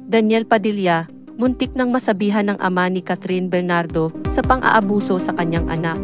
Daniel Padilla, muntik nang masabihan ng ama ni Catherine Bernardo sa pang-aabuso sa kanyang anak.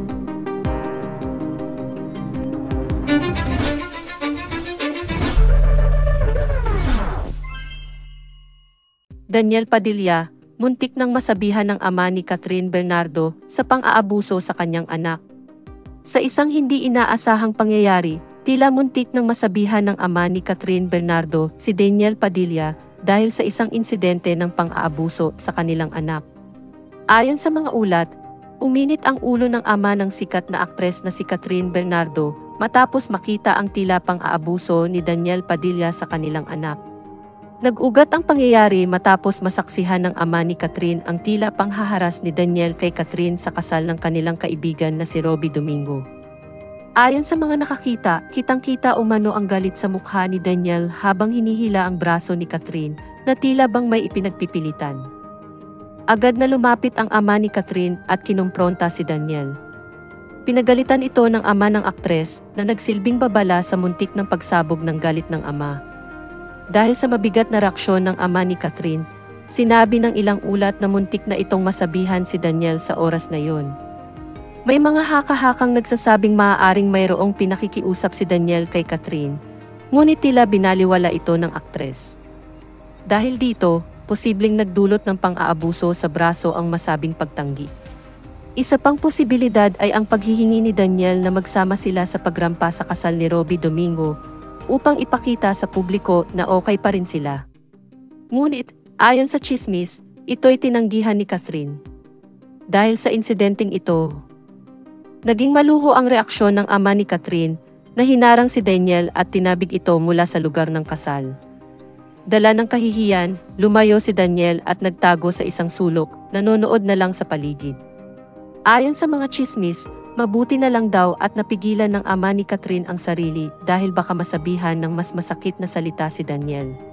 Daniel Padilla, muntik nang masabihan ng ama ni Catherine Bernardo sa pang-aabuso sa kanyang anak. Sa isang hindi inaasahang pangyayari, tila muntik nang masabihan ng ama ni Catherine Bernardo si Daniel Padilla dahil sa isang insidente ng pang-aabuso sa kanilang anak. Ayon sa mga ulat, uminit ang ulo ng ama ng sikat na aktres na si Catherine Bernardo matapos makita ang tila pang-aabuso ni Daniel Padilla sa kanilang anak. Nag-ugat ang pangyayari matapos masaksihan ng ama ni Catherine ang tila panghaharas ni Daniel kay Catherine sa kasal ng kanilang kaibigan na si Robby Domingo. Ayon sa mga nakakita, kitang-kita umano ang galit sa mukha ni Daniel habang hinihila ang braso ni Catherine na tila bang may ipinagpipilitan. Agad na lumapit ang ama ni Catherine at kinumpronta si Daniel. Pinagalitan ito ng ama ng aktres na nagsilbing babala sa muntik ng pagsabog ng galit ng ama. Dahil sa mabigat na reaksyon ng ama ni Catherine, sinabi ng ilang ulat na muntik na itong masabihan si Daniel sa oras na yon. May mga haka-hakang nagsasabing maaaring mayroong pinakikiusap si Daniel kay Catherine, ngunit tila binaliwala ito ng aktres. Dahil dito, posibleng nagdulot ng pang-aabuso sa braso ang masabing pagtanggi. Isa pang posibilidad ay ang paghihingi ni Daniel na magsama sila sa pagrampa sa kasal ni Robby Domingo, upang ipakita sa publiko na okay pa rin sila. Ngunit, ayon sa chismis, ito'y tinanggihan ni Catherine. Dahil sa insidenteng ito, naging maluho ang reaksyon ng ama ni Catherine na hinarang si Daniel at tinabig ito mula sa lugar ng kasal. Dala ng kahihiyan, lumayo si Daniel at nagtago sa isang sulok, nanonood na lang sa paligid. Ayon sa mga chismis, mabuti na lang daw at napigilan ng ama ni Catherine ang sarili dahil baka masabihan ng mas masakit na salita si Daniel.